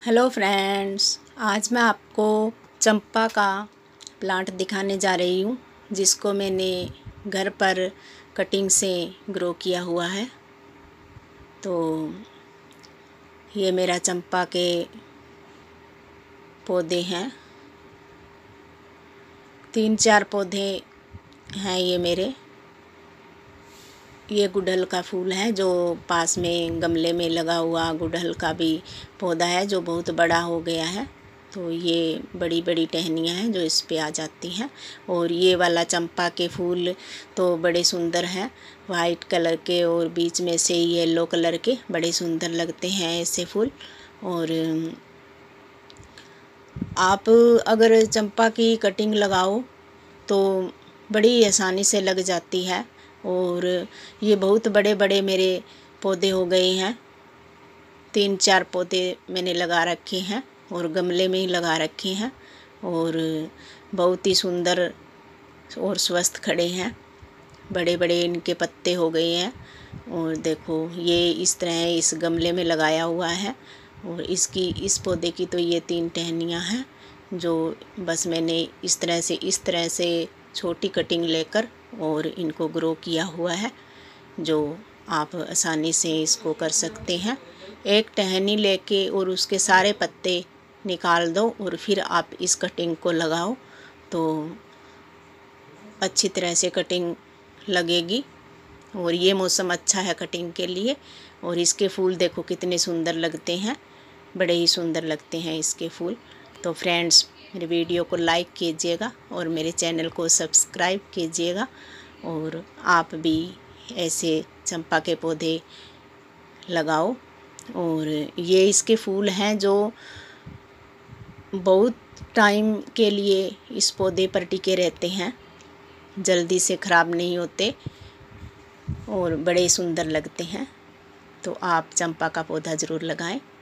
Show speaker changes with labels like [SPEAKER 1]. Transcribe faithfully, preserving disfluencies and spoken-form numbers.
[SPEAKER 1] Hello friends, आज मैं आपको चंपा का प्लांट दिखाने जा रही हूँ जिसको मैंने घर पर कटिंग से ग्रो किया हुआ है। तो ये मेरा चंपा के पौधे हैं, तीन चार पौधे हैं ये मेरे। ये गुड़हल का फूल है जो पास में गमले में लगा हुआ गुड़हल का भी पौधा है जो बहुत बड़ा हो गया है। तो ये बड़ी बड़ी टहनियाँ हैं जो इस पे आ जाती हैं। और ये वाला चंपा के फूल तो बड़े सुंदर हैं, वाइट कलर के और बीच में से येलो कलर के, बड़े सुंदर लगते हैं ऐसे फूल। और आप अगर चंपा की कटिंग लगाओ तो बड़ी आसानी से लग जाती है। और ये बहुत बड़े बड़े मेरे पौधे हो गए हैं, तीन चार पौधे मैंने लगा रखे हैं और गमले में ही लगा रखे हैं। और बहुत ही सुंदर और स्वस्थ खड़े हैं, बड़े बड़े इनके पत्ते हो गए हैं। और देखो ये इस तरह इस गमले में लगाया हुआ है। और इसकी इस पौधे की तो ये तीन टहनियाँ हैं जो बस मैंने इस तरह से इस तरह से छोटी कटिंग लेकर और इनको ग्रो किया हुआ है, जो आप आसानी से इसको कर सकते हैं। एक टहनी लेके और उसके सारे पत्ते निकाल दो और फिर आप इस कटिंग को लगाओ तो अच्छी तरह से कटिंग लगेगी। और ये मौसम अच्छा है कटिंग के लिए। और इसके फूल देखो कितने सुंदर लगते हैं, बड़े ही सुंदर लगते हैं इसके फूल। तो फ्रेंड्स, मेरे वीडियो को लाइक कीजिएगा और मेरे चैनल को सब्सक्राइब कीजिएगा। और आप भी ऐसे चंपा के पौधे लगाओ। और ये इसके फूल हैं जो बहुत टाइम के लिए इस पौधे पर टिके रहते हैं, जल्दी से ख़राब नहीं होते और बड़े सुंदर लगते हैं। तो आप चंपा का पौधा ज़रूर लगाएं।